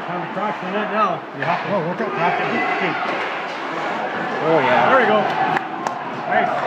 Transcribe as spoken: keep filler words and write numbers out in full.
Time to cross the net now. Yeah. Oh, look up, cross it. Oh, yeah. There we go. Nice.